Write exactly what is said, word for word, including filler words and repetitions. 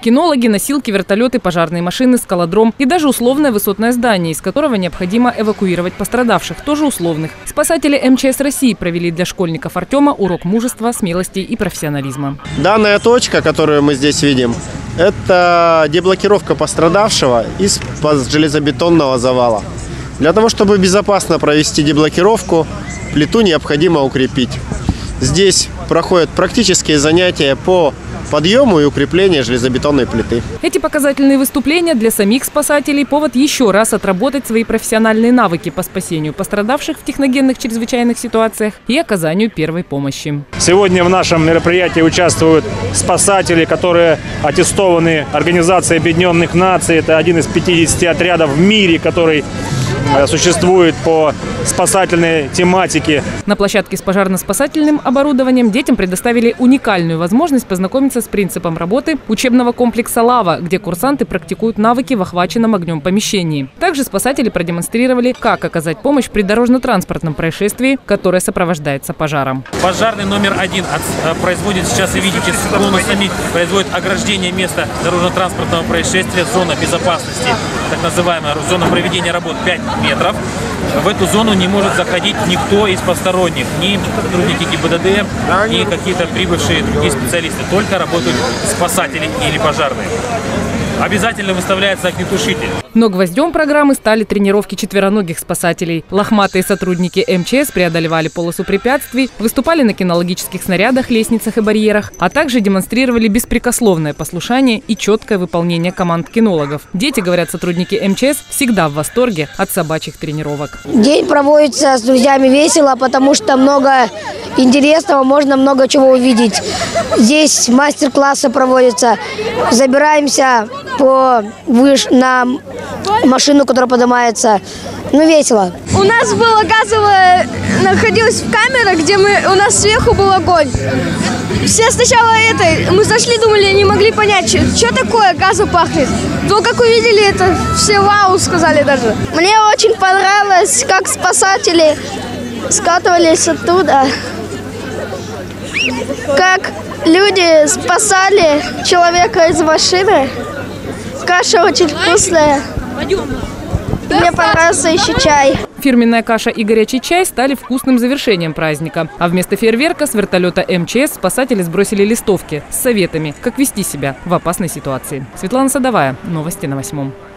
Кинологи, носилки, вертолеты, пожарные машины, скалодром и даже условное высотное здание, из которого необходимо эвакуировать пострадавших, тоже условных. Спасатели эм че эс России провели для школьников Артема урок мужества, смелости и профессионализма. Данная точка, которую мы здесь видим, это деблокировка пострадавшего из-под железобетонного завала. Для того, чтобы безопасно провести деблокировку, плиту необходимо укрепить. Здесь проходят практические занятия по подъему и укреплению железобетонной плиты. Эти показательные выступления для самих спасателей – повод еще раз отработать свои профессиональные навыки по спасению пострадавших в техногенных чрезвычайных ситуациях и оказанию первой помощи. Сегодня в нашем мероприятии участвуют спасатели, которые аттестованы Организацией Объединенных Наций. Это один из пятидесяти отрядов в мире, который существует по спасательной тематике. На площадке с пожарно-спасательным оборудованием детям предоставили уникальную возможность познакомиться с принципом работы учебного комплекса «Лава», где курсанты практикуют навыки в охваченном огнем помещении. Также спасатели продемонстрировали, как оказать помощь при дорожно-транспортном происшествии, которое сопровождается пожаром. Пожарный номер один производит, сейчас вы видите, с конусами, производит ограждение места дорожно-транспортного происшествия, зона безопасности, так называемая зона проведения работ пять метров. В эту зону не может заходить никто из посторонних, ни сотрудники гэ бэ дэ дэ, ни какие-то прибывшие другие специалисты, только работают спасатели или пожарные. Обязательно выставляется огнетушитель. Но гвоздем программы стали тренировки четвероногих спасателей. Лохматые сотрудники эм че эс преодолевали полосу препятствий, выступали на кинологических снарядах, лестницах и барьерах, а также демонстрировали беспрекословное послушание и четкое выполнение команд кинологов. Дети, говорят сотрудники эм че эс, всегда в восторге от собачьих тренировок. День проводится с друзьями весело, потому что много интересного, можно много чего увидеть. Здесь мастер-классы проводятся, забираемся по выш... на машину, которая поднимается. Ну, весело. У нас была газовая, находилась в камере, где мы, у нас сверху был огонь. Все сначала это, мы зашли, думали, не могли понять, что, что такое газом пахнет. Но как увидели это, все вау сказали даже. Мне очень понравилось, как спасатели скатывались оттуда. Как люди спасали человека из машины. Каша очень вкусная. Мне понравился еще чай. Фирменная каша и горячий чай стали вкусным завершением праздника. А вместо фейерверка с вертолета эм че эс спасатели сбросили листовки с советами, как вести себя в опасной ситуации. Светлана Садовая. Новости на восьмом.